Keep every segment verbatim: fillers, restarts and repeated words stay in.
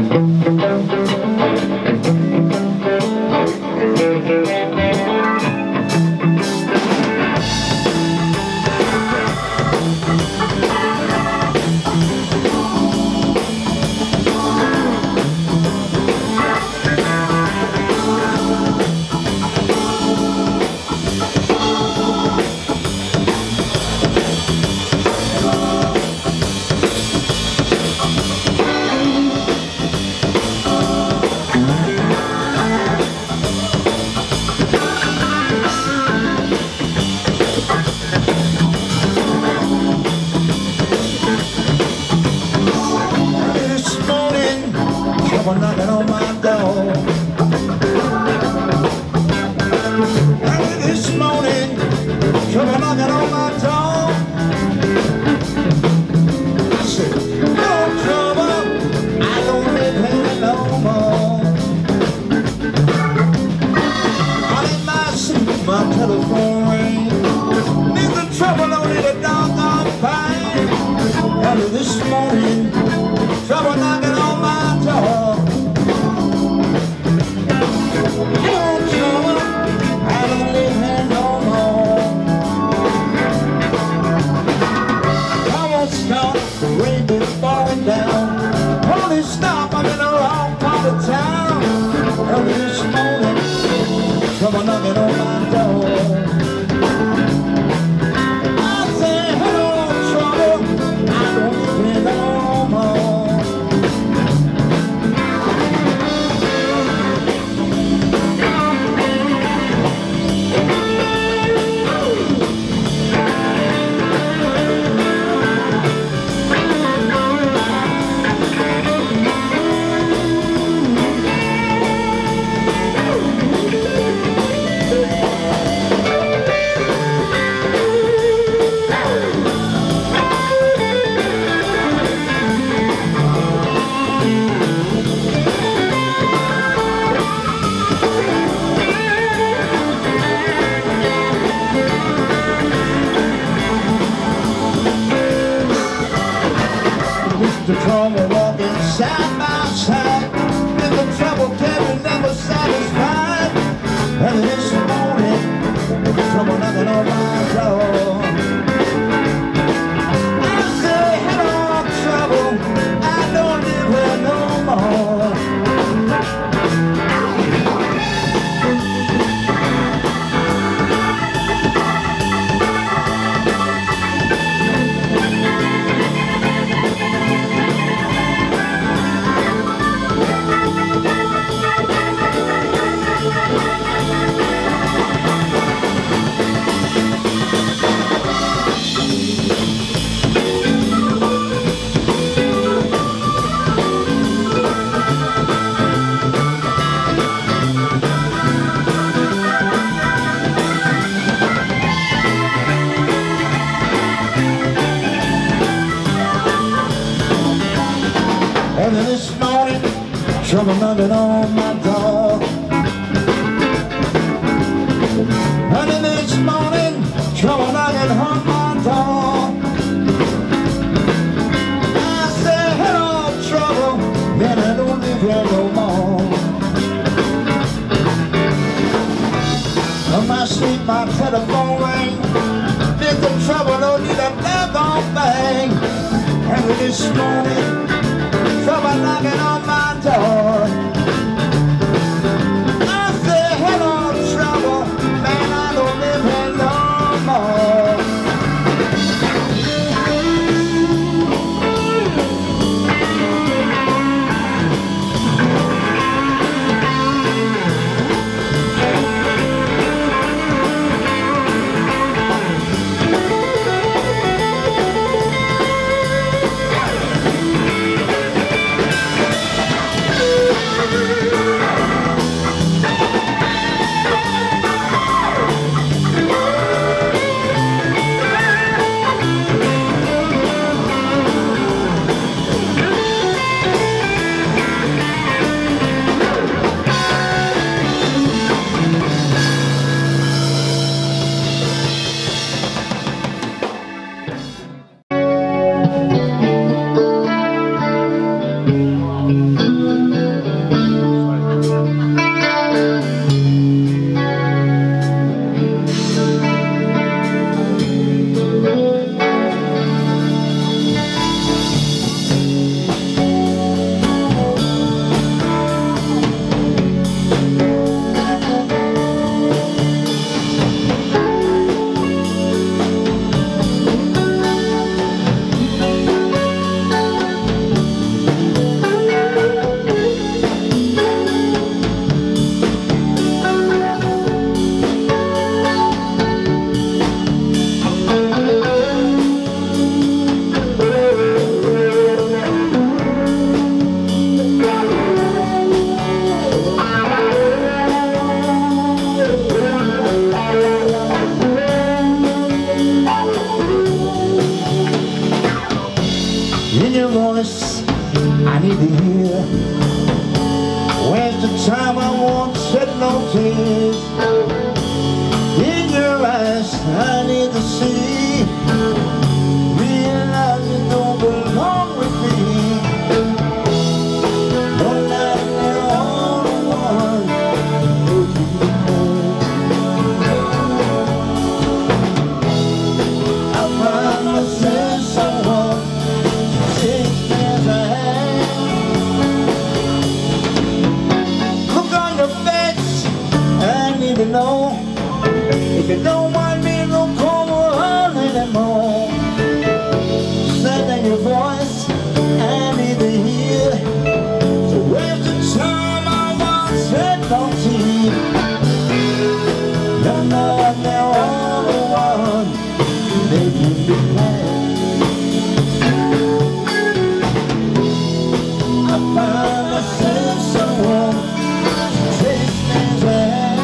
Trouble knocking on my door. Early this morning, trouble knocking on my door. I said, no trouble, I don't live here no more. I'm in my seat, my telephone ring. Need the trouble, don't need a doggone pain. Early this morning, trouble knocking on my door. Down. Holy stop, I'm in the wrong part of town. Early this morning, trouble knocking on my door. I say, hello, trouble, I don't live here no more. The trouble walking side by side, and the trouble can be never satisfied. And this morning, trouble knocking on my door. I say, hello, trouble, I don't live here no more. And then this morning, trouble knocking on my door. And then this morning, trouble knocking on my door. I say, hello, trouble, man, I don't live here no more. On my sleep, my telephone ring. Did the trouble, don't need a doggone thing. And then this morning, trouble knocking on my door. I say, hello, trouble, man, I don't live here no more. time I won't shed no tears. In your eyes I need to see, realize you don't belong with me. One night you're all the one who keep me home. I find myself someone who takes me as I am. Look on your face, I need to know. If you don't want me, don't come around anymore. Send in your voice, I need to hear. So waste the time I once had no tea. You're not the only one making me glad. I find myself someone who takes me as I am.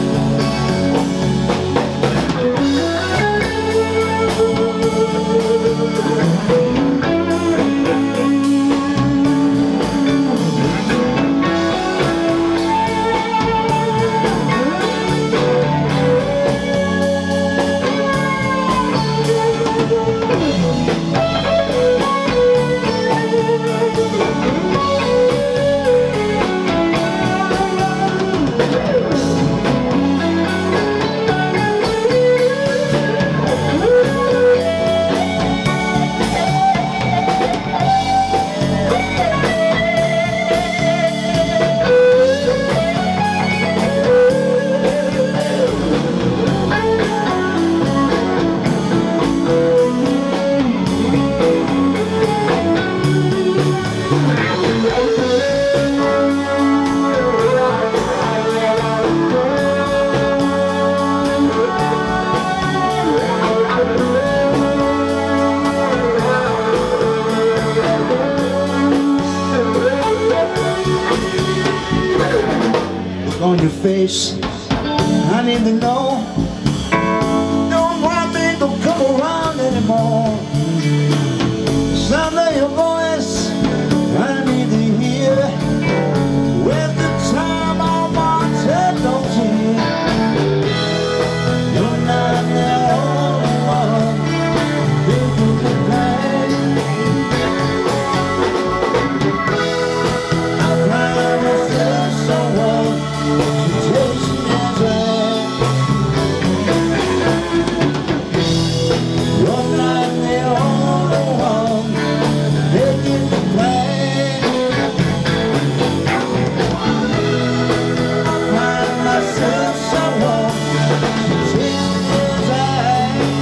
On your face, I need to know. Don't want me to come around anymore. Sound of your voice, I need to hear. With the time I once had no tear. You're not the only one making me glad. I find myself someone who takes me as I am. You're not the only one making me glad. I find myself someone who takes me as I am.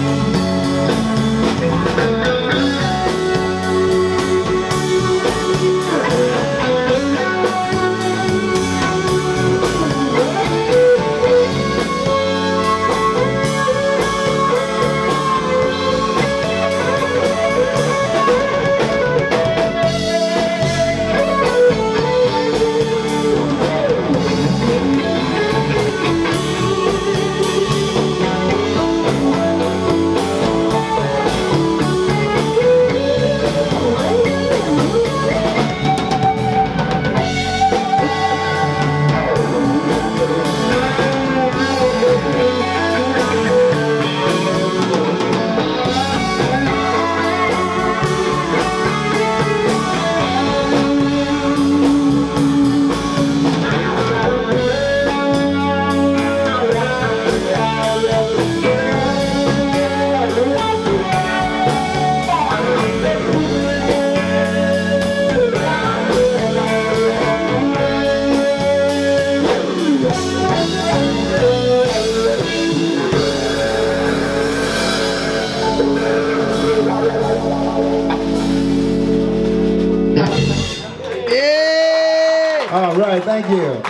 All right, thank you.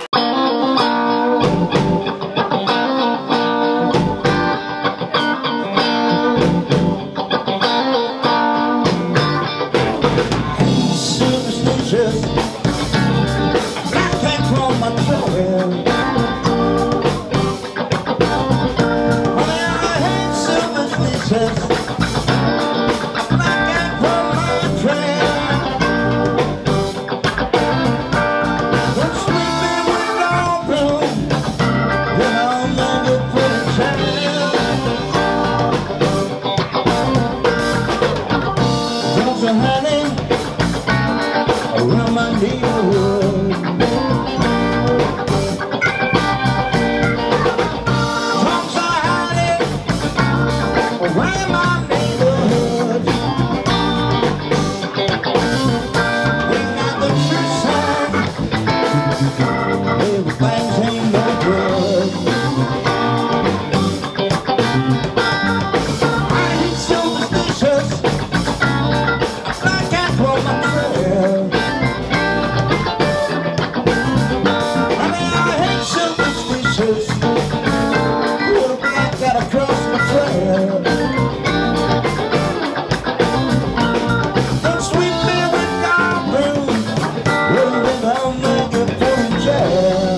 Superstitious, I can't call my trouble. Well, I hate superstitious. Sweet my neighborhood. Drums are hiding around my neighborhood. We got the true sign, where things ain't no good. I ain't superstitious, a black cat for my trail. I mean, I hate superstitious, put a black cat across my trail. Don't sweep me with dark broom, rolling down make it for a jail.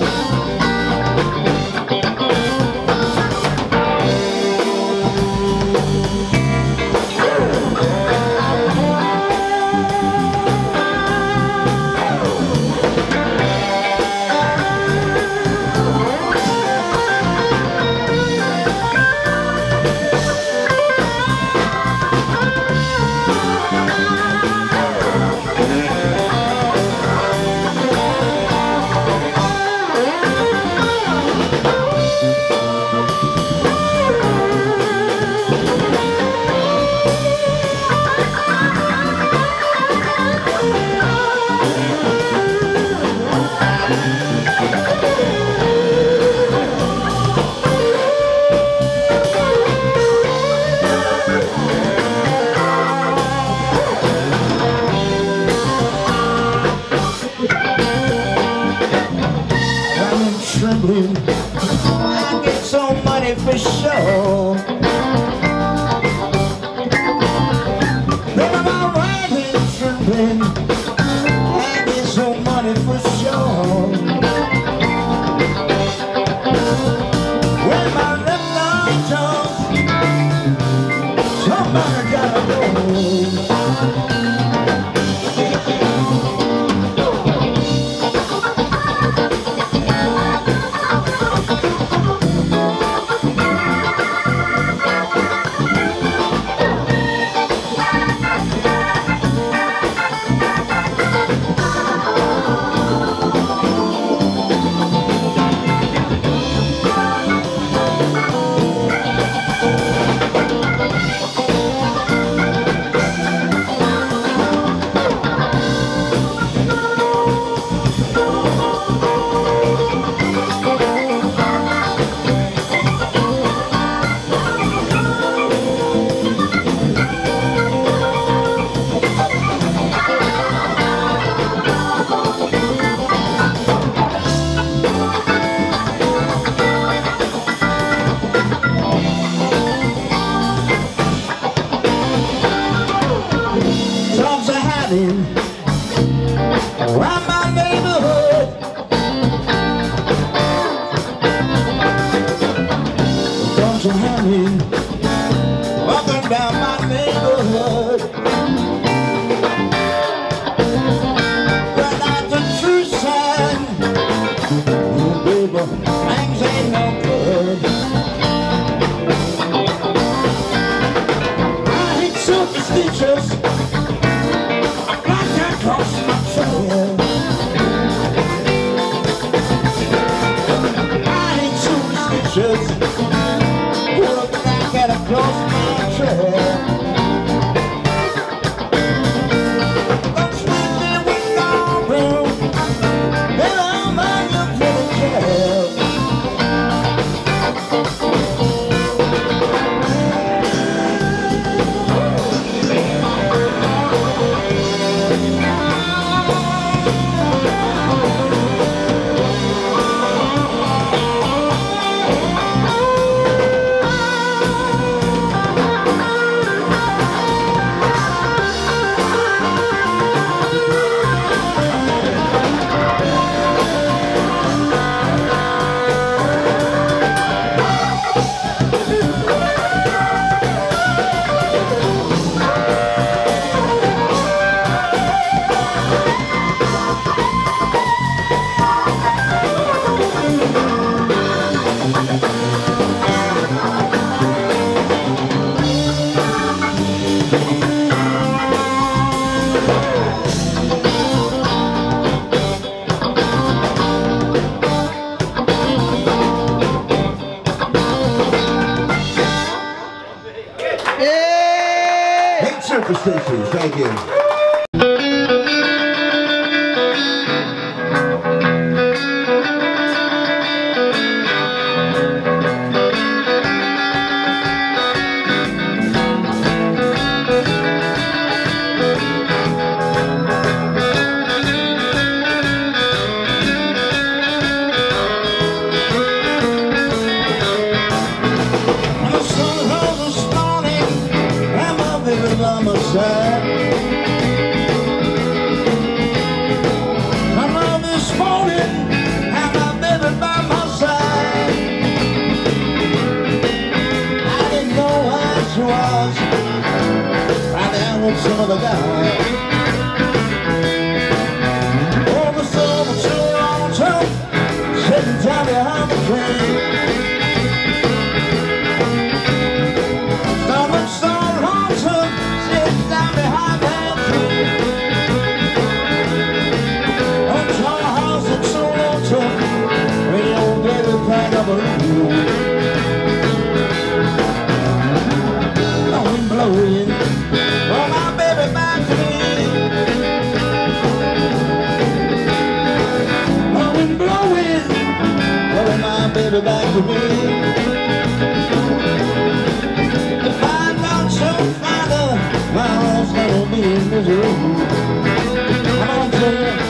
Trembling, I get some money for sure. Then I'm riding, trembling, I get some money for sure. When my left arm jumps, somebody gotta go. Around my neighborhood, don't you hear me walking down my neighborhood? But out the true sign, oh baby, things ain't no good. I ain't superstitious, a black cat cross my trail. I ain't superstitious, put a black cat across my trail. Don't sweep me with dark broom, then I'm on your pretty jail. you. Some other guy. Oh, the soul was sure on top, sitting down behind the train. Stomach started haunting, sitting down behind that train. On top of house and so on top, when the old baby cried up a room. The wind blowing. Oh, my baby back to me. Oh, wind blowing. Oh, my baby back to me. If I don't so find her, my heart's gonna be in misery. Come on, Jonny.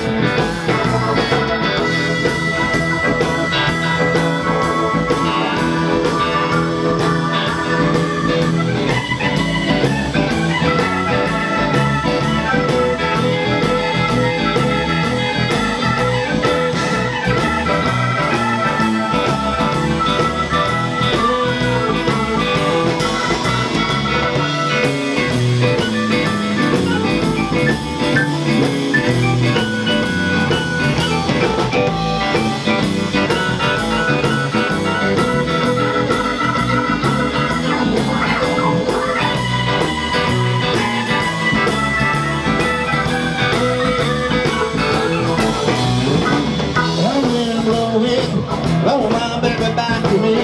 Blow my baby back to me.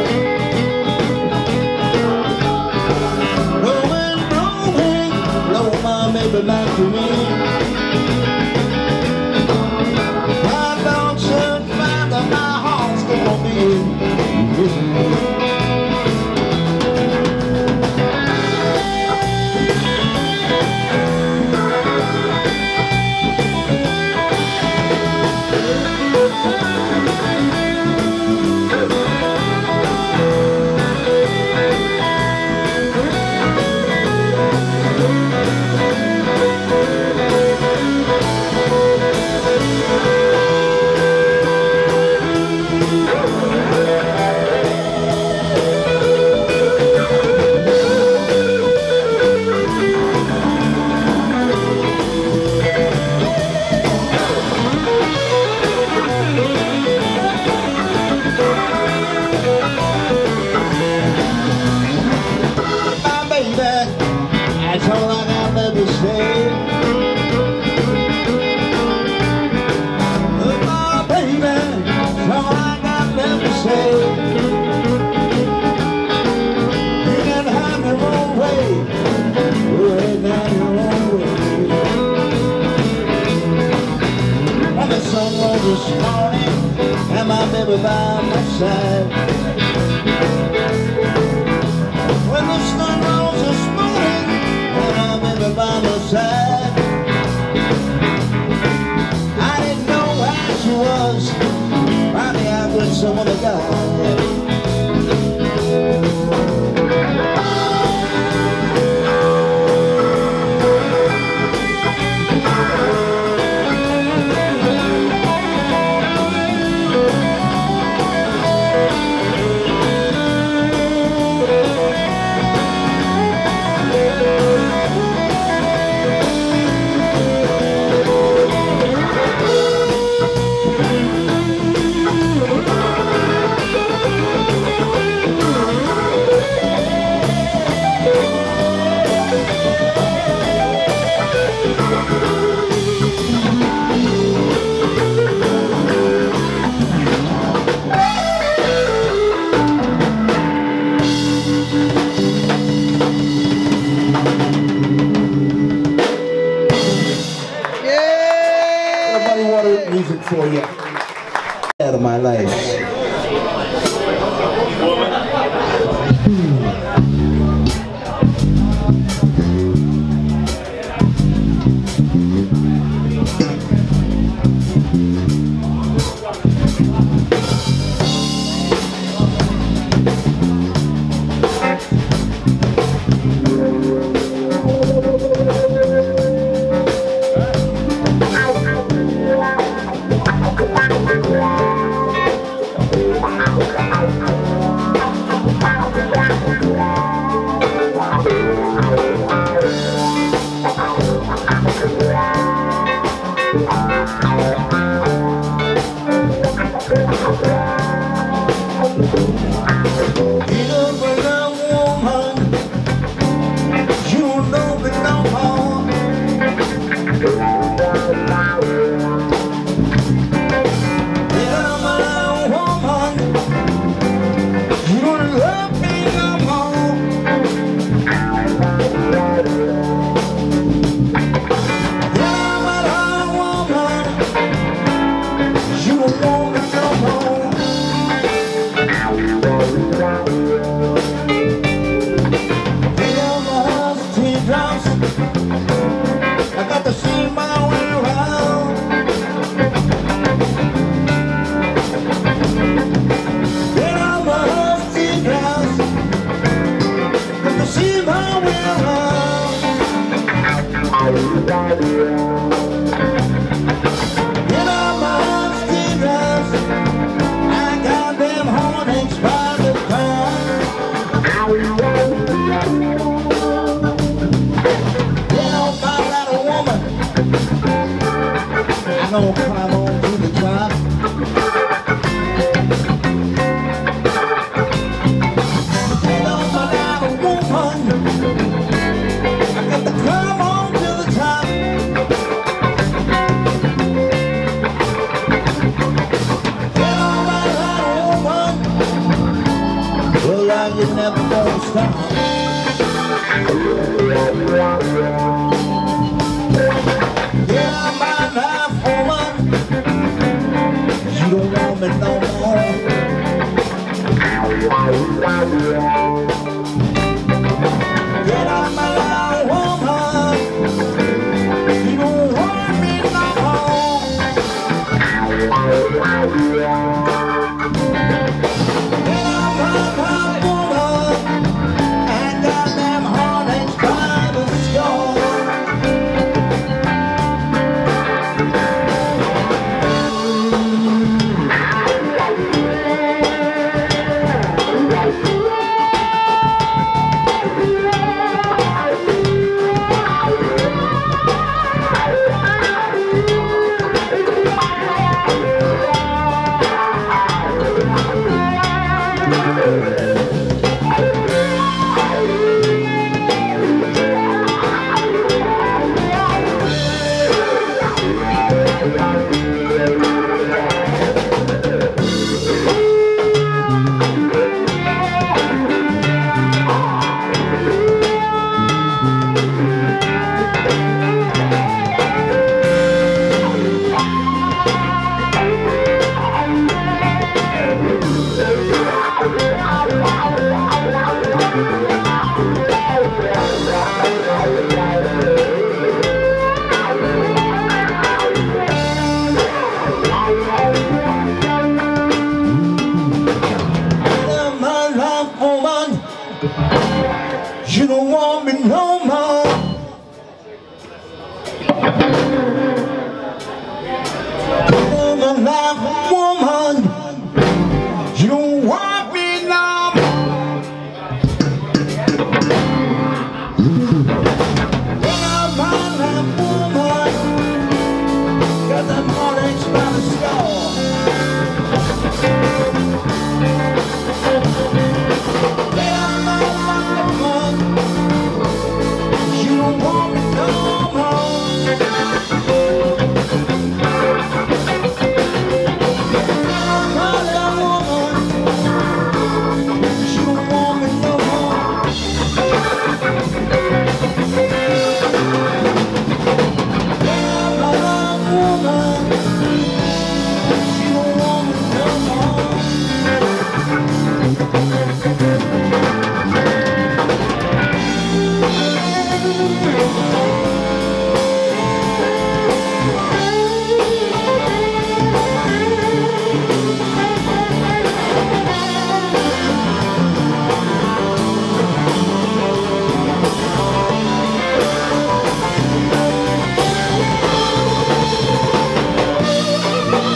Blowing, blowing, blow my baby back to me. My dog should find that my heart's gonna be in misery. That's all I got left to say. Oh, my baby, that's all I got left to say. You can have your own way. Go ahead and have your own way. When the sun rose this morning and my baby by my side. When the sun rose this morning by my side, I didn't know how she was. Probably out with some other guy. road music for you. Out of my life.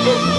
Woo!